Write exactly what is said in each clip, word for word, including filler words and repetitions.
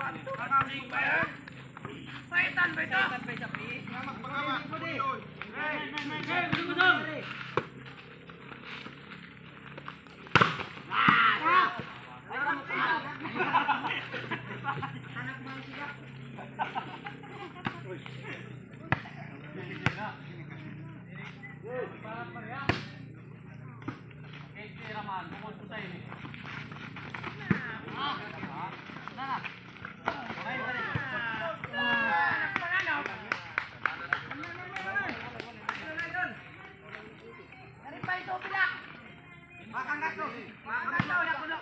Saitan ba ito? Saitan ba ito? Pengamat, pengamat. Hei, hei, hei, kosong. Anak manusia. Raman, bukod po sa ini. Ah, nah. Baik, baik. Anak pananaw. Dari pa ito bilang. Makangat to. Makangat to na kuno.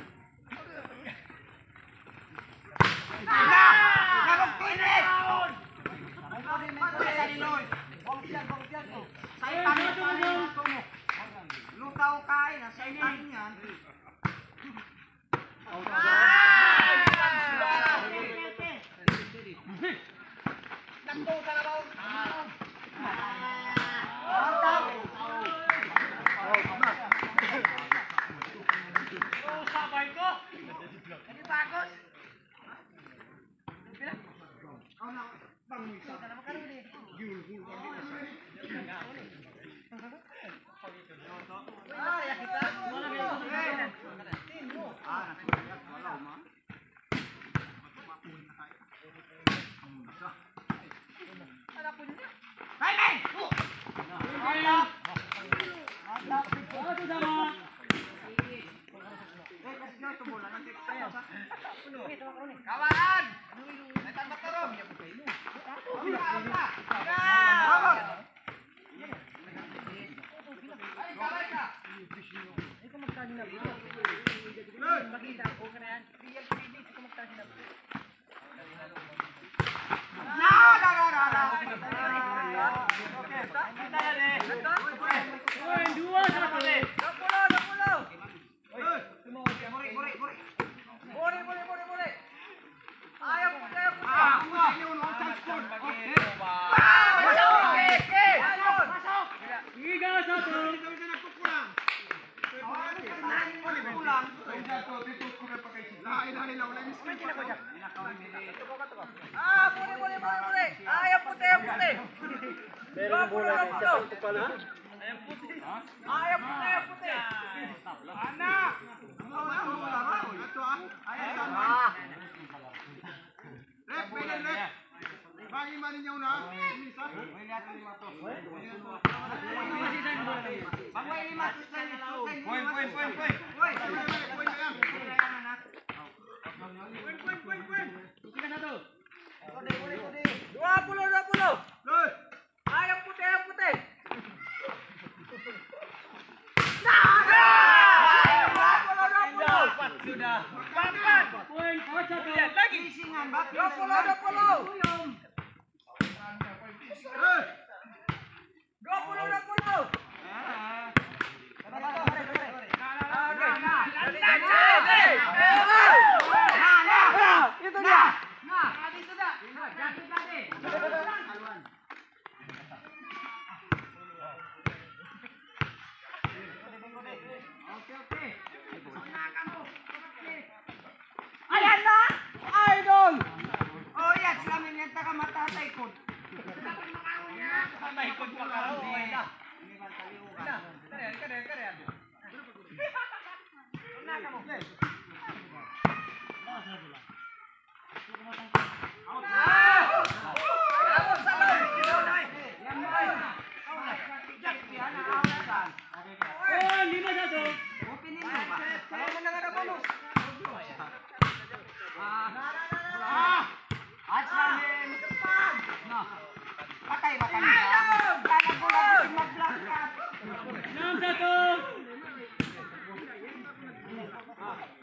Ah! Galok pinis. Ang din mo sa Linoy. Bongsian, bongsian to. Saya panik panik to mo. Lutaw kain na sa itan yan. Nagto sa labaw. Oh, sabay ko. Ini bagus. Oh, na pangmisa. Kana makaro ni. Yul, yul. Ah, ya kita. Wala may ito. Ah, nasulat wala uma. Ala po niya. Hay, hay. Ay. Ada pito sama. Eh, kasi na to bola nanti kaya sa. Kawan. Netan batarong. Apa? Apa? Ah, boleh, boleh, boleh, boleh. Ah, yang putih, yang putih. Dua puluh, dua puluh. Yang putih. Ah, yang putih, yang putih. Anak. Ah. Rep, peden, rep. Bagi mana nyawa nak? Ini sah. Lihat lima ratus. Bang, lima ratus lagi. Poin, poin, poin, poin. Poin, poin, poin. Poin, poin, poin, poin. Tiga satu. Kode, kode, kode. Dua puluh, dua puluh. Loh. Ayam putih, ayam putih. Nah, dua puluh, dua puluh. Sudah. Papan. Poin, poin satu. Lihat lagi. Dua puluh, dua puluh. Dua puluh, dua puluh. Itu dia. Nah, tadi sudah. Jadi tadi. Oke, oke. Nah, kamu. Ayana, idol. Oh iya, selama ini tak mata saya ikut. Sama ikut makaro. Ini mantap juga. Nah, keren, keren, keren. Nah, kamu. Oh, lima satu. Kalau menang ada bonus. Ah, asalin depan. Nah, pakai pakai. Jangan bola di belakang. Enam satu.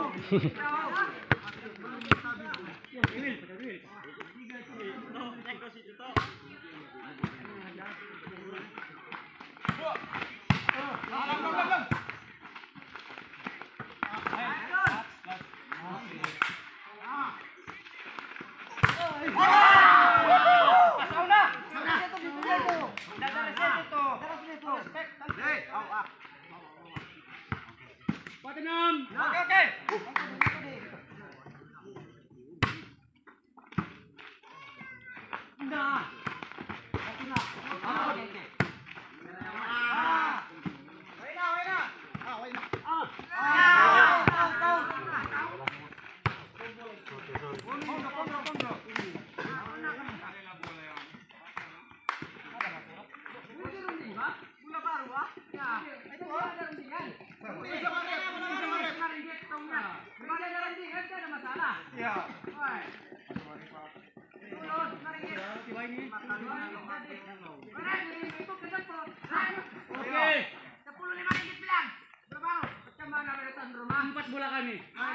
Oke, oke. Nah. Empat bola kami.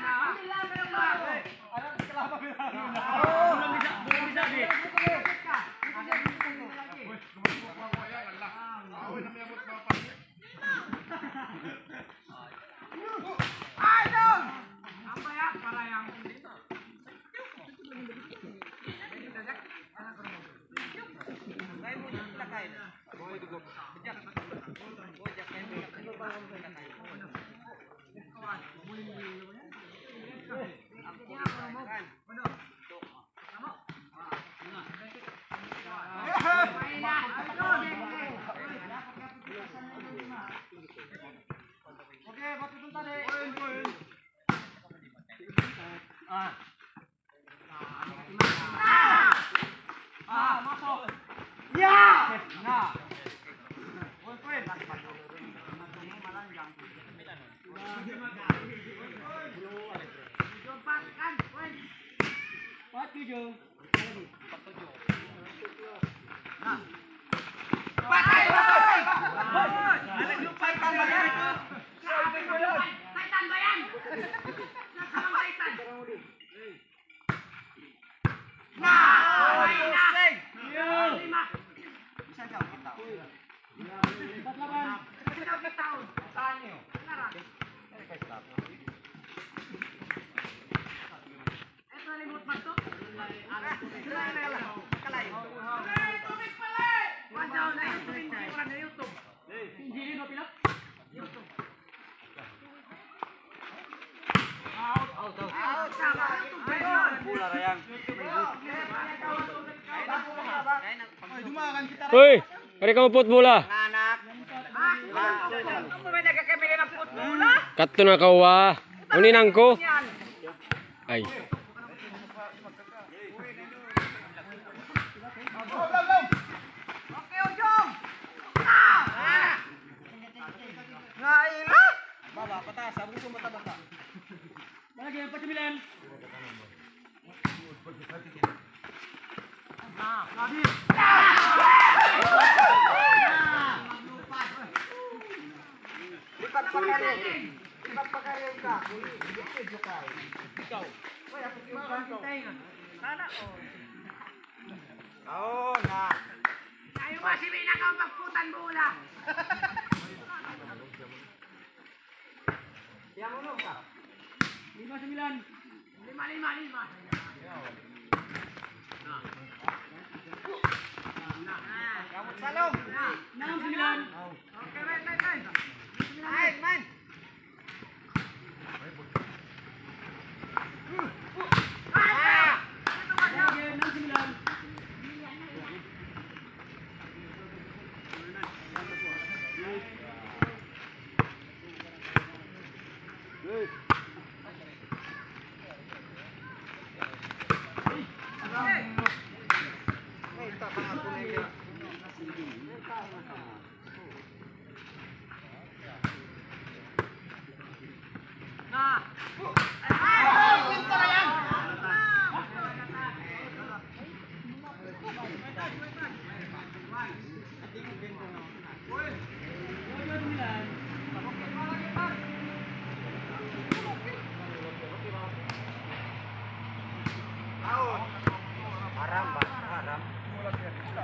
Belum bisa, belum bisa deh. Oke, batu tuntas deh. Poin, poin. Ah. Ah, masuk. Ya. Nah. Poin, poin. Empat tujuh. Empat tujuh. Nah. Empat tujuh. Ada lupa tambah itu. Kaitan bayan. Sama kaitan. Nah, sing. Lima. Bisa jauh kita. Empat lawan. Kita tahun. Tanya. Benar. Ini kasih tahu. Ito ni mut masuk. Sila na lang. Kalay. Kalay, tubig pala. Wajaw na yung tubig na YouTube. Hindi no pilak. YouTube. Out, out, out. Out. Bola rayang. Hoy, kari kamu put bola. Anak. Kamu may nagkakabili ng put bola? Kato na kawa. Uninang ko. Ay. Okay, Ojong. Ah! Ngaila. Baba, patas, sabi ko mata-mata. Lagi yang pacimilan. Nah, lagi. Lipat pakarya. Lipat pakarya ka. Video ka. Ikaw. Oy, ako yung bantay nga. Sana oh. Oh, na. Ayo masih bina ka pagputan bola. Yang uno ka. Lima sembilan. Lima lima lima. Kamu salong. Enam sembilan. Oke, main main main. Main main. Ah. Lagi enam sembilan.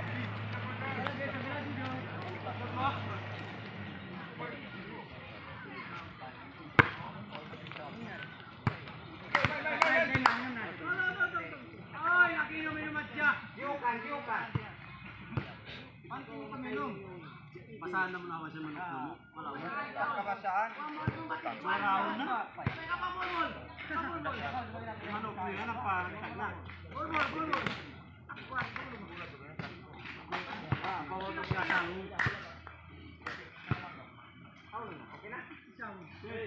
Masaan naman naman siya manok mo. Wala mo. Kabasaan. Maraw na. Manok mo yan ang pangitag na. Bulbul, bulbul. Ah, bawal mo siya sang. Okay na? Okay.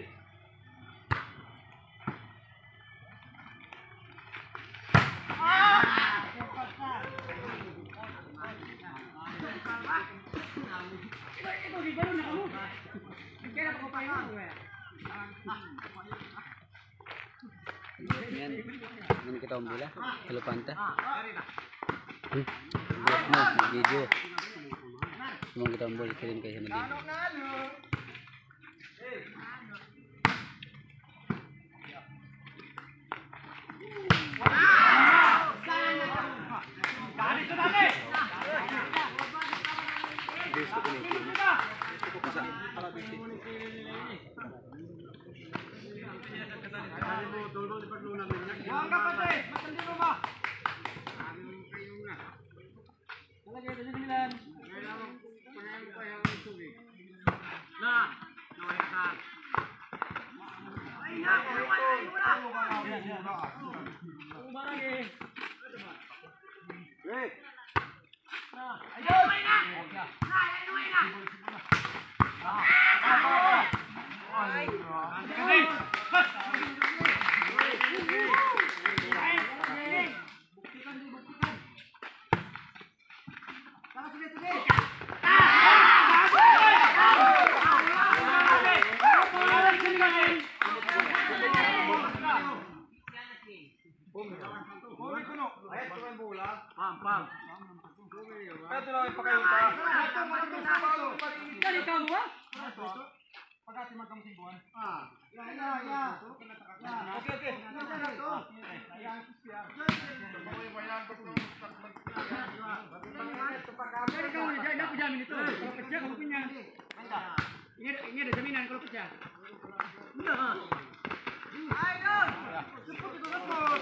Yan. Ano kita umbila? Kalupanta. Hmm. Buat mo, video. Mau kita umbul kirim kayak sama dia. Pam, pam. Ito lang ipakayuta. Kali kamu ah? Pagkati magkamsimbuan. Ah. Ya, ya, ya. Oke, oke. Jadi kamu tidak aku jamin itu. Kalau pecah kamu punya. Ini ini ada jaminan kalau pecah. Enggak. Ayo. Cepet itu cepet.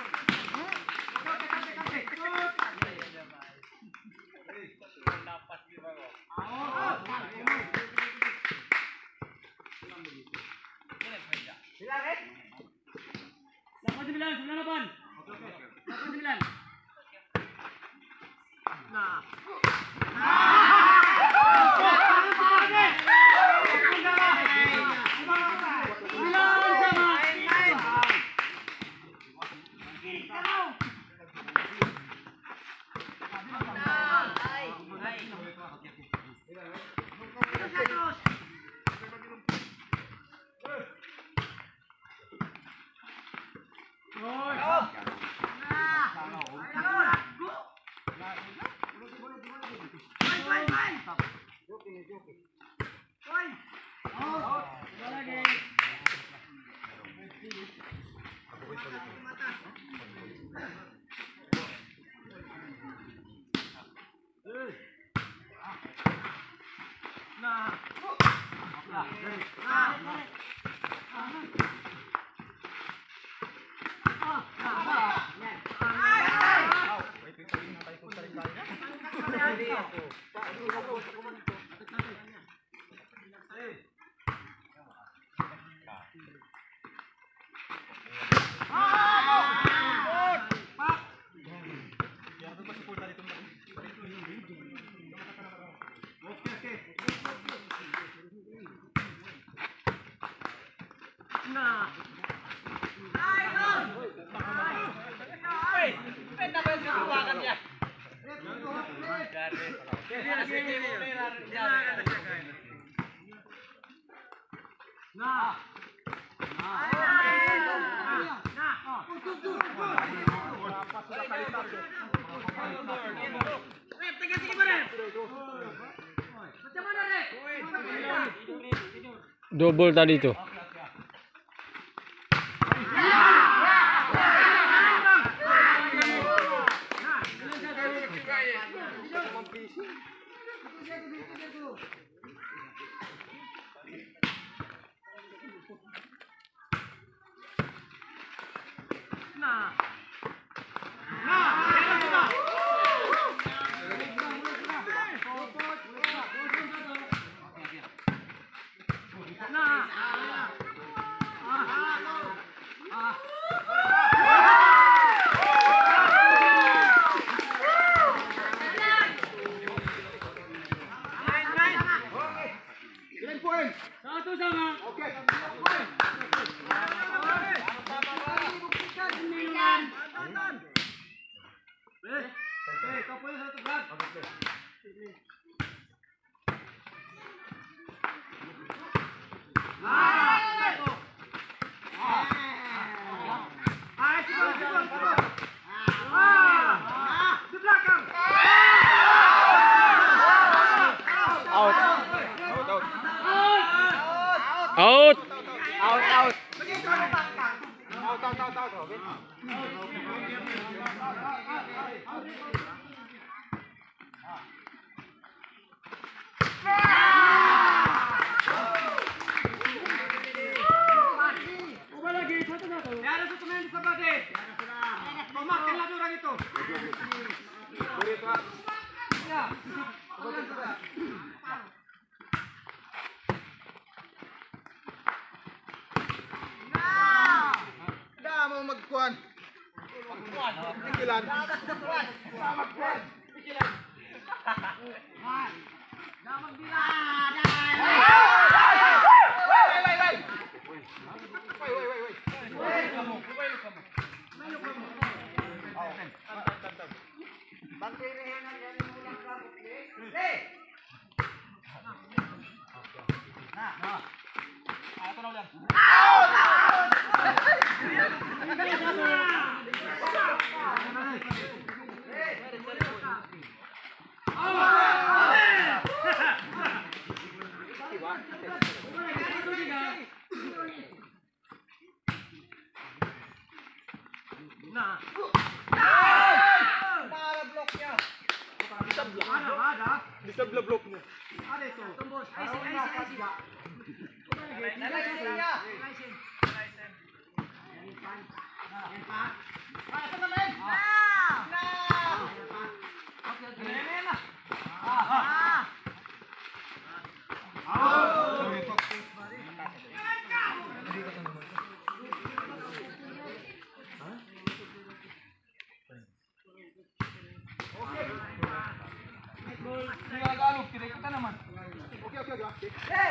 Double tadi itu. Nah. Nah, meron sila. Nah. Ah. Satu sama. Oke. Sembilan. Eh, oke, kau punya satu berat. Ah, satu. Ah, ah, sikul, sikul, sikul. Ah, di belakang. Out. Out. Out, out. Begitu ada belakang. Out, out, out, out. Oke. Ubah lagi, satu satu. Ya ada satu main di sebelah deh. Tomatin lagi orang itu. Ya. Dah mau magkuhan. Pikilan. Nah. Para bloknya. Ada, ada. Di sebelah bloknya. Ada itu. Tembus. Icing, icing, icing. Icing. Gagalog, kira kita naman. Oke, oke, oke.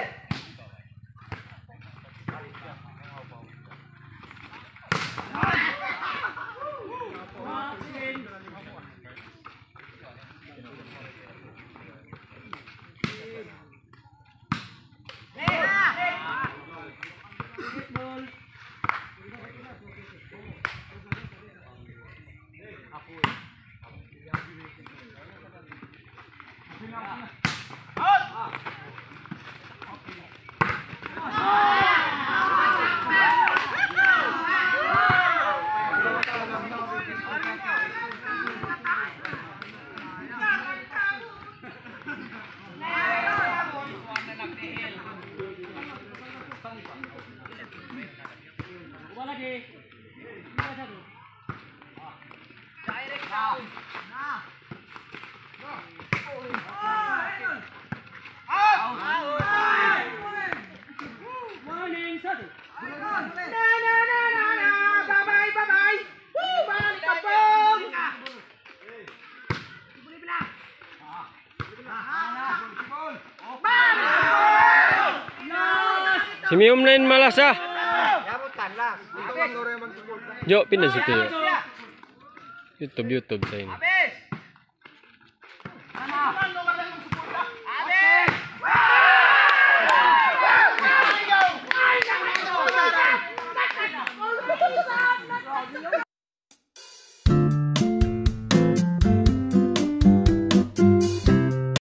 Ubah lagi. Ubah satu. Direct down. Nah. Warning satu. Na na na na na. Bye bye bye bye. Woo, balik kampung. Boleh belah. Si Mium lain malas ah. Yarutan lah. Ito ang lorong mag-support. Jo pindah situ ya. YouTube YouTube saya ini. Habis. Mana?